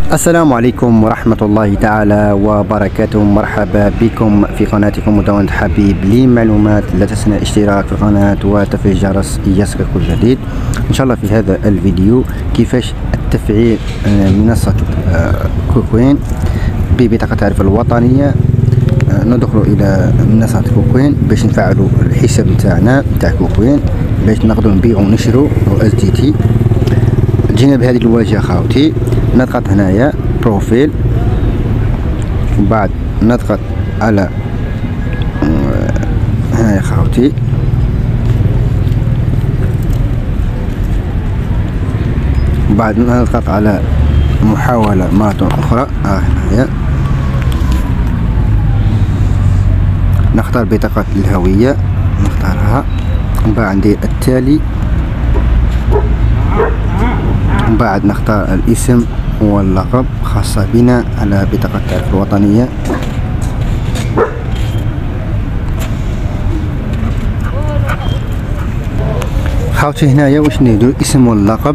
السلام عليكم ورحمة الله تعالى وبركاته. مرحبا بكم في قناتكم مدونة حبيب لمعلومات. لا تنسى الاشتراك في القناة وتفعيل الجرس ليصلك كل جديد. إن شاء الله في هذا الفيديو كيفاش التفعيل منصة كوكوين ببطاقة التعريف الوطنية. ندخل إلى منصة كوكوين باش نفعلوا الحساب نتاعنا نتاع كوكوين باش نقدروا نبيعوا ونشروا اس دي تي. جينا بهذه الواجهة خاوتي، نضغط هنايا بروفيل وبعد نضغط على هنايا خاوتي، بعد نضغط على محاولة مرة أخرى. هنايا نختار بطاقة الهوية، نختارها وبعد ندير التالي، بعد نختار الاسم واللقب خاصة بنا على بطاقة التعريف الوطنية. خاوتي هنايا واش نديرو الاسم واللقب.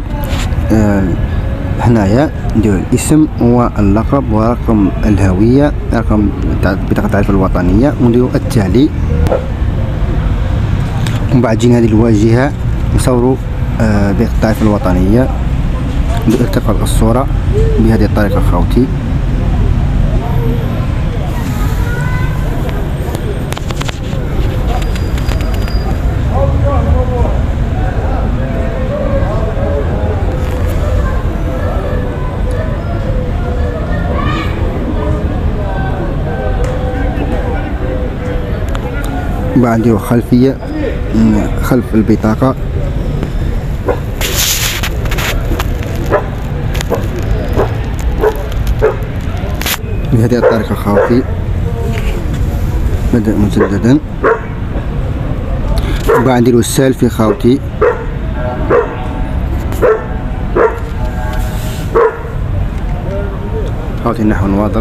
هنايا نديرو الاسم واللقب ورقم الهوية، رقم بطاقة التعريف الوطنية، ونديرو التالي. ومن بعد جينا هذه الواجهة نصورو بطاقة التعريف الوطنية، التقط الصورة بهذه الطريقة خاوتي. بعد نديرو خلفية خلف البطاقة، بهذه الطريقة خاوتي. بدأ مجددا. وبعد نديرو السيلفي خاوتي، نحو الوضع.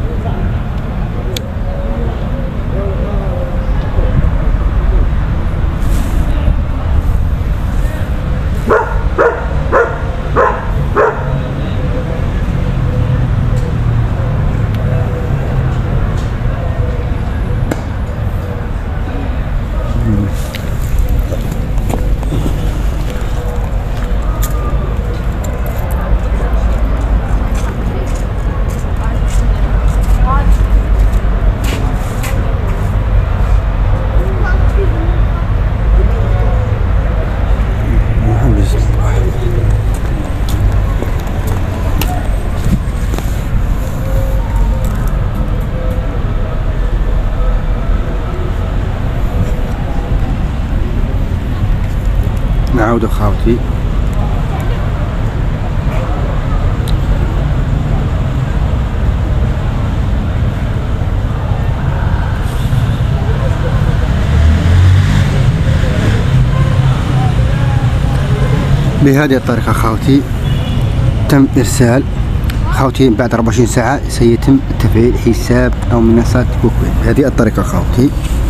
نعاود خاوتي. بهذه الطريقة خاوتي تم إرسال خاوتي. بعد 24 ساعة سيتم تفعيل حساب أو منصة كوكوين بهذه الطريقة خاوتي.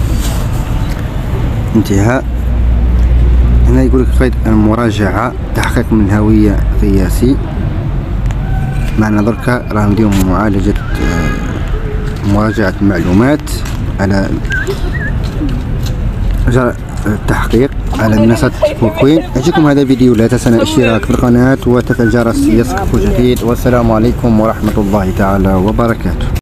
انتهاء. هنا يقول لك قيد المراجعة، تحقيق من هوية قياسي. معنا دركا راح نديرو معالجة مراجعة المعلومات على التحقيق على منصة كوكوين. يعجبكم هذا الفيديو لا تنسى الاشتراك في القناة وتفعيل الجرس ليصلك كل جديد. والسلام عليكم ورحمة الله تعالى وبركاته.